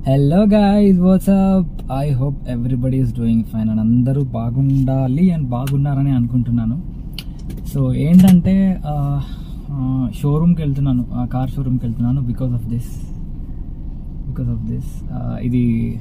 Hello guys, what's up. I hope everybody is doing fine and అందరూ బాగుండాలి and బాగున్నారని అనుకుంటున్నాను. సో ఏంటంటే షోరూమ్కి వెళ్తున్నాను, కార్ షోరూమ్కి వెళ్తున్నాను బికాస్ ఆఫ్ దిస్ ఇది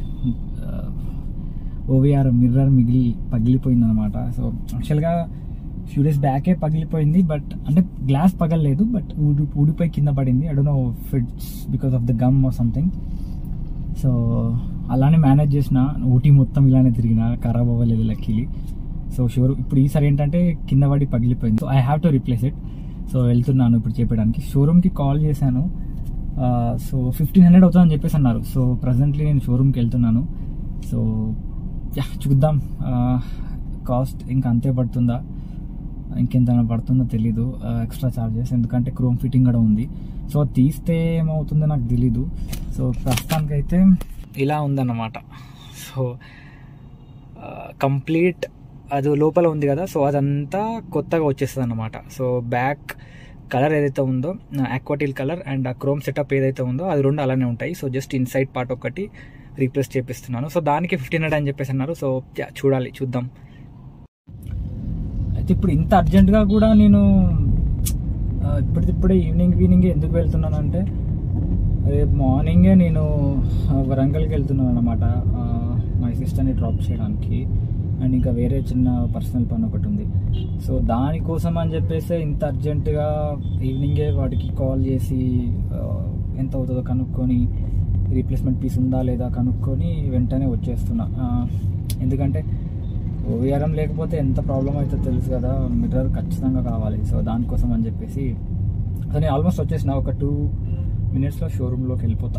OVRM మిర్రర్ పగిలిపోయింది అనమాట. సో యాక్చువల్గా ఫ్యూ డేస్ బ్యాకే పగిలిపోయింది, బట్ అంటే గ్లాస్ పగలలేదు, బట్ ఊడిపోయి కింద పడింది. I don't know fits because of the gum or something. So అలానే మేనేజ్ చేసిన, ఊటీ మొత్తం ఇలానే తిరిగిన, ఖరాబ్ అవ్వలేదు లక్కీలీ. సో ఇప్పుడు ఈసారి ఏంటంటే కింద పడి పగిలిపోయింది. So I have to replace it. So వెళ్తున్నాను ఇప్పుడు చెప్పడానికి. షోరూమ్కి కాల్ చేశాను. సో 1500 అవుతుందని చెప్పేసి అన్నారు. సో ప్రజెంట్లీ నేను షోరూమ్కి వెళ్తున్నాను. సో చూద్దాం, కాస్ట్ ఇంకా అంతే పడుతుందా, ఇంకెంత పడుతుందో తెలీదు. ఎక్స్ట్రా ఛార్జెస్, ఎందుకంటే క్రోమ్ ఫిట్టింగ్ కూడా ఉంది. సో తీస్తే ఏమవుతుందో నాకు తెలీదు. సో ప్రస్తుతానికైతే ఇలా ఉందన్నమాట. సో కంప్లీట్ అది లోపల ఉంది కదా, సో అదంతా కొత్తగా వచ్చేస్తుంది అన్నమాట. సో బ్యాక్ కలర్ ఏదైతే ఉందో, ఆక్వాటిల్ కలర్, అండ్ ఆ క్రోమ్ సెటప్ ఏదైతే ఉందో అది రెండు అలానే ఉంటాయి. సో జస్ట్ ఇన్సైడ్ పార్ట్ ఒకటి రీప్లేస్ చేపిస్తున్నాను. సో దానికి 1500 అని చెప్పేసి అన్నారు. సో చూద్దాం. అయితే ఇప్పుడు ఇంత అర్జెంటుగా కూడా నేను ఇప్పుడే ఈవినింగ్ ఎందుకు వెళ్తున్నాను అంటే, రేపు మార్నింగే నేను వరంగల్కి వెళ్తున్నాను అనమాట, మా సిస్టర్ని డ్రాప్ చేయడానికి. అండ్ ఇంకా వేరే చిన్న పర్సనల్ పని ఒకటి ఉంది. సో దానికోసం అని చెప్పేసి ఇంత అర్జెంటుగా ఈవినింగే వాటికి కాల్ చేసి ఎంత అవుతుందో కనుక్కొని, రీప్లేస్మెంట్ పీస్ ఉందా లేదా కనుక్కొని వెంటనే వచ్చేస్తున్నా. ఎందుకంటే OVRM లేకపోతే ఎంత ప్రాబ్లం అవుతుందో తెలుసు కదా, మిర్రర్ ఖచ్చితంగా కావాలి. సో దానికోసం అని చెప్పేసి సో నేను ఆల్మోస్ట్ వచ్చేసిన, ఒక 2 minutesలో షోరూంలోకి వెళ్ళిపోతా.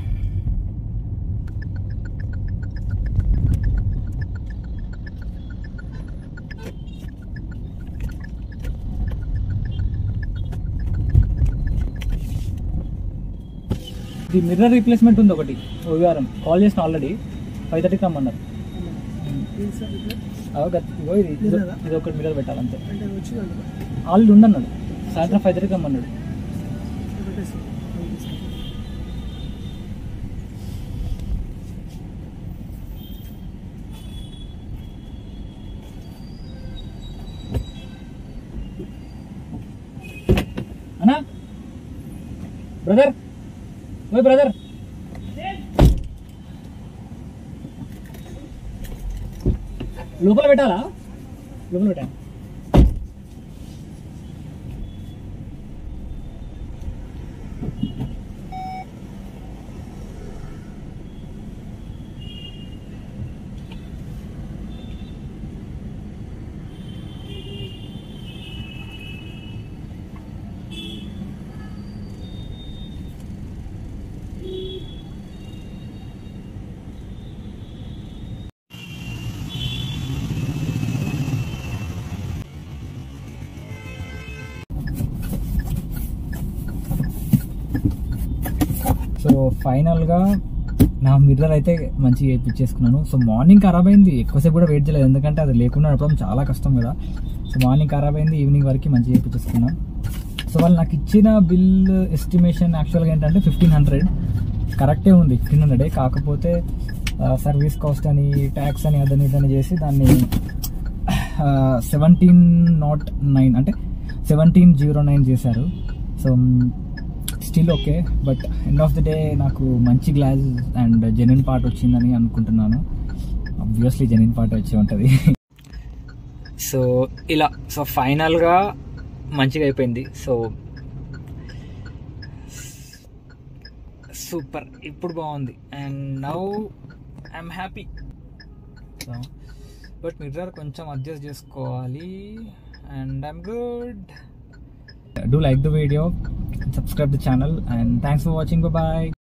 ఇది మిర్రర్ రీప్లేస్మెంట్ ఉంది ఒకటి, OVRM కాల్ చేసిన ఆల్రెడీ. 5:30కి రమ్మన్నారు. ఇది ఒకటి మిర్రర్ పెట్టాలంతే. ఆల్రెడీ ఉందన్నాడు, సాయంత్రం 5:30కి రమ్మన్నాడు. అన్నా బ్రదర్, ఓయ్ బ్రదర్, లోపల పెట్టాలా? లోపల పెట్టాను. సో ఫైనల్గా నా మిర్రర్ అయితే మంచిగా వేయించేసుకున్నాను. సో మార్నింగ్ ఖరాబ్ అయింది, ఎక్కువసేపు కూడా వెయిట్ చేయలేదు, ఎందుకంటే అది లేకుండా నడపడం చాలా కష్టం కదా. సో మార్నింగ్ ఖరాబ్ అయింది, ఈవినింగ్ వరకు మంచిగా వేయించేసుకున్నాను. సో వాళ్ళు నాకు ఇచ్చిన బిల్ ఎస్టిమేషన్ యాక్చువల్గా ఏంటంటే 1500 కరెక్టే ఉంది, 1500. కాకపోతే సర్వీస్ కాస్ట్ అని, ట్యాక్స్ అని, అదని ఇదని చేసి దాన్ని 1709 అంటే 1709 చేశారు. So still okay, but end of the day నాకు మంచి గ్లాస్ అండ్ జెన్యున్ పార్ట్ వచ్చిందని అనుకుంటున్నాను. ఆబ్వియస్లీ జెన్యున్ పార్ట్ వచ్చి ఉంటుంది. సో ఇలా, సో ఫైనల్గా మంచిగా అయిపోయింది. సో సూపర్, ఇప్పుడు బాగుంది. And now I'm happy. So but mirror కొంచెం అడ్జస్ట్ చేసుకోవాలి. And I'm good. Do like the video, subscribe the channel, and thanks for watching. Bye bye.